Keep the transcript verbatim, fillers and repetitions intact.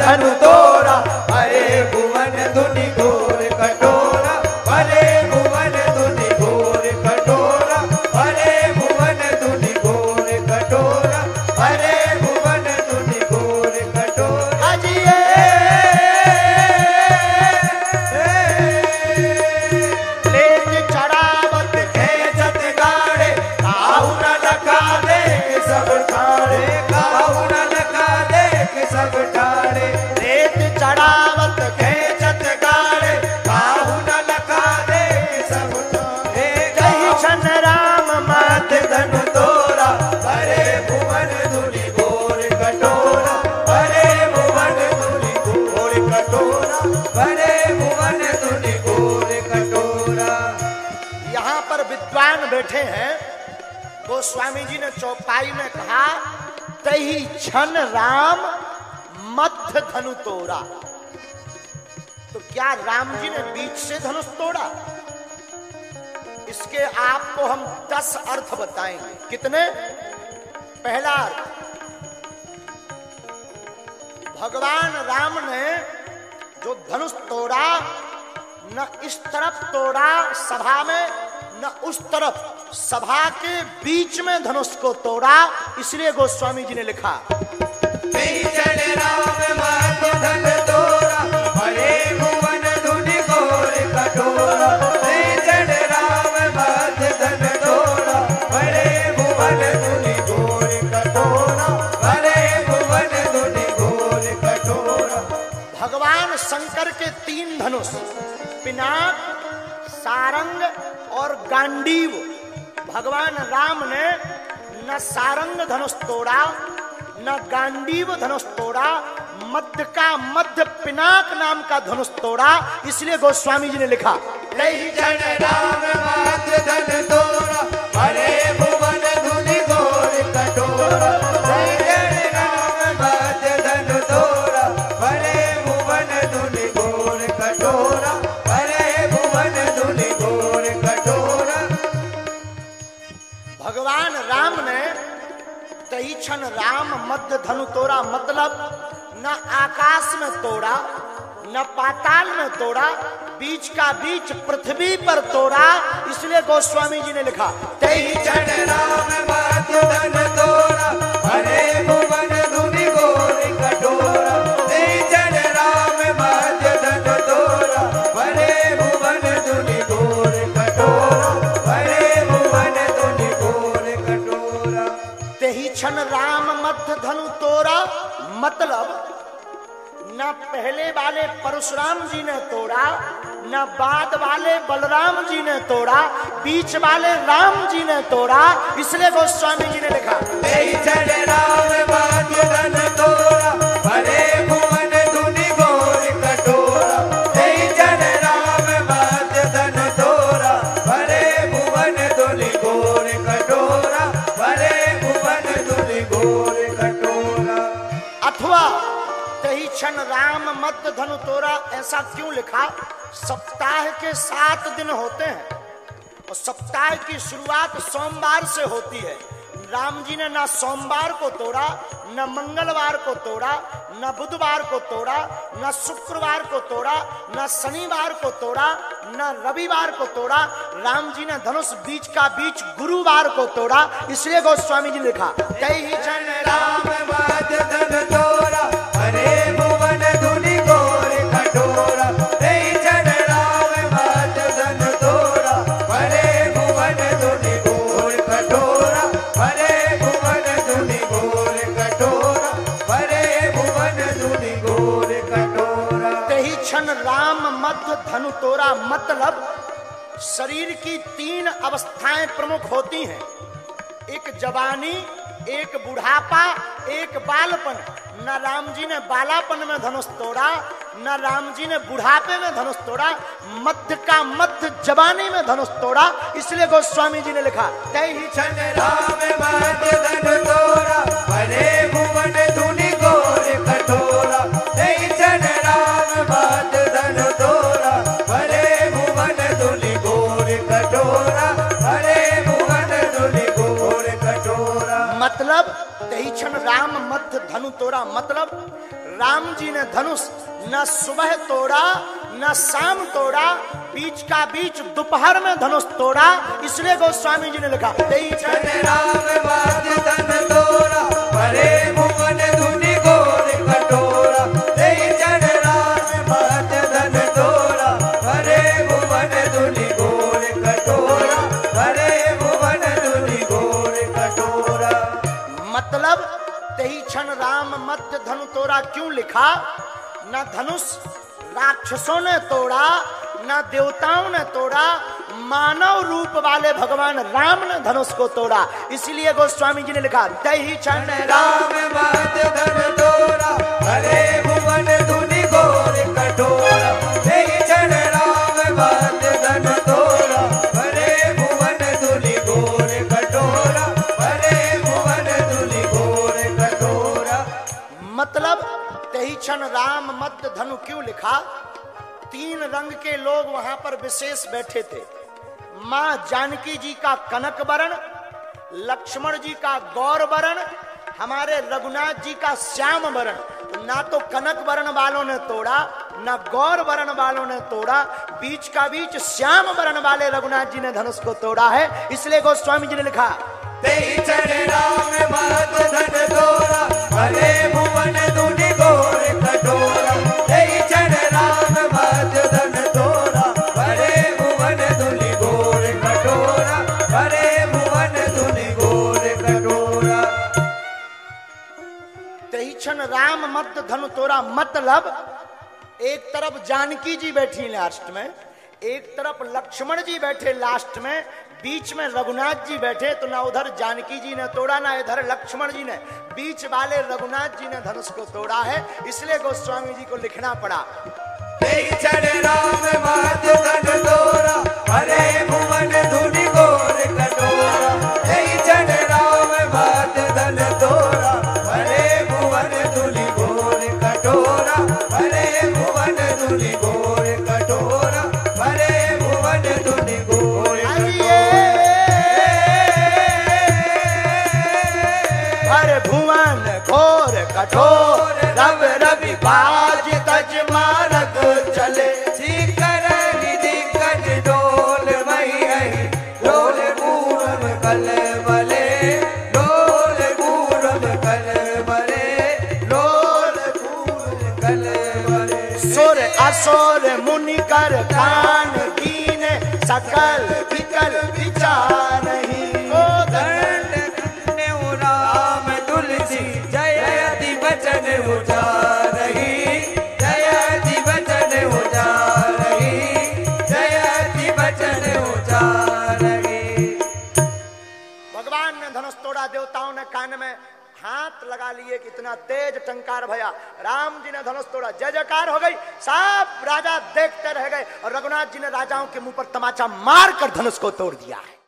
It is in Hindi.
धनु तोरा, भरे भुवन धुनि घोर कटोरा, भरे भुवन धुनि घोर कटोरा, भरे भुवन धुनि घोर कटोरा, भरे भुवन धुनि घोर कटोरा। अजिए लेत चढ़ावत खेचत गाड़े, काहू न लखा देख सब ठाड़े, काहू न लखा देख सब ठाड़े। लेत चढ़ावत खेचत गाड़े, काहू न लखा देख सब ठाड़े। जय छन राम मात धनु तोरा, भरे भुवन धुनि घोर कटोरा, भरे भुवन धुनि घोर कटोरा, भरे भुवन धुनि घोर कटोरा। यहाँ पर विद्वान बैठे हैं। गोस्वामी जी ने चौपाई में कहा, तही छन राम मध्य धनु तोड़ा। तो क्या राम जी ने बीच से धनुष तोड़ा? इसके आपको हम दस अर्थ बताएंगे। कितने? पहला अर्थ, भगवान राम ने जो धनुष तोड़ा, न इस तरफ तोड़ा सभा में, न उस तरफ, सभा के बीच में धनुष को तोड़ा। इसलिए गोस्वामी जी ने लिखा, राम मध्य धनु तोड़ा, भरे भुवन धुनि घोर कटोरा, राम मध्य धनु तोड़ा, भरे भुवन धुनि घोर कटोरा, भरे भुवन धुनि घोर कटोरा। भगवान शंकर के तीन धनुष, पिनाक, सारंग और गांडीव। भगवान राम ने न सारंग धनुष तोड़ा, न गांडीव धनुष तोड़ा, मध्य का मध्य पिनाक नाम का धनुष तोड़ा। इसलिए गोस्वामी जी ने लिखा, लई जन राम मध्य धनु तोड़ा, भरे भुवन धुनि घोर कटोरा, लई जन राम मध्य धनु तोड़ा, भरे भुवन धुनि घोर कटोरा, भरे भुवन धुनि घोर कटोरा। भगवान राम ने तही क्षण राम मध्य धनु तोड़ा, मतलब न आकाश में तोड़ा, न पाताल में तोड़ा, बीच का बीच पृथ्वी पर तोड़ा। इसलिए गोस्वामी जी ने लिखा, तही क्षण राम मध्य धनु तोड़ा, भरे भुवन धुनि घोर कटोरा, तही क्षण राम मध्य धनु तोड़ा, भरे भुवन धुनि घोर कटोरा, भरे भुवन धुनि घोर कटोरा। तही क्षण राम मध्य धनु तोड़ा, मतलब न पहले वाले परशुराम जी ने तोड़ा, न बाद वाले बलराम जी ने तोड़ा, बीच वाले राम जी ने तोड़ा। इसलिए गोस्वामी जी ने लिखा, तही क्षण राम मध्य धनु तोड़ा, भरे भुवन धुनि घोर कटोरा, तही क्षण राम मध्य धनु तोड़ा, भरे भुवन धुनि घोर कटोरा, भरे भुवन धुनि घोर कटोरा। अथवा तही क्षण राम मध्य धनु तोड़ा, ऐसा क्यों लिखा? सप्ताह के सात दिन होते हैं और सप्ताह की शुरुआत सोमवार से होती है। राम जी ने ना सोमवार को तोड़ा, न मंगलवार को तोड़ा, न बुधवार को तोड़ा, न शुक्रवार को तोड़ा, न शनिवार को तोड़ा, न रविवार को तोड़ा। राम जी ने धनुष बीच का बीच गुरुवार को तोड़ा। इसलिए गोस्वामी जी ने लिखा, तही क्षण राम मध्य धनु तोड़ा, भरे भुवन धुनि घोर कटोरा, तही क्षण राम मध्य धनु तोड़ा, भरे भुवन धुनि घोर कटोरा, भरे भुवन धुनि घोर कटोरा, भरे भुवन धुनि घोर कटोरा। तही क्षण राम मध्य धनु तोड़ा, मतलब शरीर की तीन अवस्थाएं प्रमुख होती हैं, एक जवानी, एक बुढ़ापा, एक बालपन। न राम जी ने बालापन में धनुष तोड़ा, न राम जी ने बुढ़ापे में धनुष तोड़ा, मध्य का मध्य जवानी में धनुष तोड़ा। इसलिए गोस्वामी जी ने लिखा, तही क्षण राम मध्य धनु तोड़ा, भरे भुवन धुनि घोर कटोरा, तही क्षण राम मध्य धनु तोड़ा, भरे भुवन धुनि घोर कटोरा, भरे भुवन धुनि घोर कटोरा। मतलब तही क्षण राम मध्य धनु तोड़ा, मतलब राम जी ने धनुष न सुबह तोड़ा न शाम तोड़ा, बीच का बीच दोपहर में धनुष तोड़ा। इसलिए गोस्वामी जी ने लिखा तेई चरण राम बाज धन तोड़ा, भरे भुवन धुनि घोर कटोरा। तेई चरण राम बाज धन तोड़ा, भरे भुवन धुनि घोर कटोरा। भरे भुवन धुनि घोर कटोरा। मतलब तेई क्षण राम मध्य धनु तोड़ा क्यों लिखा? न धनुष राक्षसों ने तोड़ा न देवताओं ने तोड़ा, मानव रूप वाले भगवान राम ने धनुष को तोड़ा। इसीलिए गोस्वामी जी ने लिखा तेई क्षण राम बाज धन तोड़ा, भरे भुवन धुनि घोर कटोरा। तेई क्षण राम बाज धन तोड़ा, भरे भुवन धुनि घोर कटोरा। भरे भुवन धुनि घोर कटोरा। मतलब तेई क्षण राम मध्य धनु क्यों लिखा? तीन रंग के लोग वहां पर विशेष बैठे थे। मां जानकी जी का कनक वरण, लक्ष्मण जी का गौर वरण, हमारे रघुनाथ जी का श्याम वरण। ना तो कनक वरण वालों ने तोड़ा ना गौर वरण वालों ने तोड़ा, बीच का बीच श्याम वरण वाले रघुनाथ जी ने धनुष को तोड़ा है। इसलिए गोस्वामी जी ने लिखा तेई क्षण राम बाज धन तोड़ा, भरे भुवन धुनि घोर कटोरा। तेई क्षण राम बाज धन तोड़ा, भरे भुवन धुनि घोर कटोरा। भरे भुवन धुनि घोर कटोरा। तेई क्षण राम मध्य धनु तोड़ा मतलब एक तरफ जानकी जी बैठी लास्ट में, एक तरफ लक्ष्मण जी बैठे लास्ट में, बीच में रघुनाथ जी बैठे। तो ना उधर जानकी जी ने तोड़ा ना इधर लक्ष्मण जी ने, बीच वाले रघुनाथ जी ने धनुष को तोड़ा है। इसलिए गोस्वामी जी को लिखना पड़ा तेई क्षण राम बाज धन तोड़ा, भरे भुवन धुनि घोर कटोरा। तेई क्षण राम बाज धन तोड़ा, भरे भुवन धुनि घोर कटोरा। भरे भुवन धुनि घोर कटोरा। भरे भुवन धुनि घोर हर भुवन घोर कठोर, रव रवि बाज तज मारक चले। शिखर निधि कज डोल मही अहि, डोल पूरब कल बले। डोल पूरब कल बले। डोल पूरब कल बले। सुर असुर मुनि कर कान कीने, सकल विकल विचार नहीं। ओ दंड खन्ने राम तुलसी, जयति बचन उजारही। जयति बचन उजारही। जयति बचन उजारही। भगवान ने धनुष तोड़ा, देवताओं ने कान में हाथ लगा लिए, कितना तेज टंकार भया। राम जी ने धनुष तोड़ा, जय जयकार हो गई। सब राजा देखते रह गए और रघुनाथ जी ने राजाओं के मुंह पर तमाचा मार कर धनुष को तोड़ दिया है।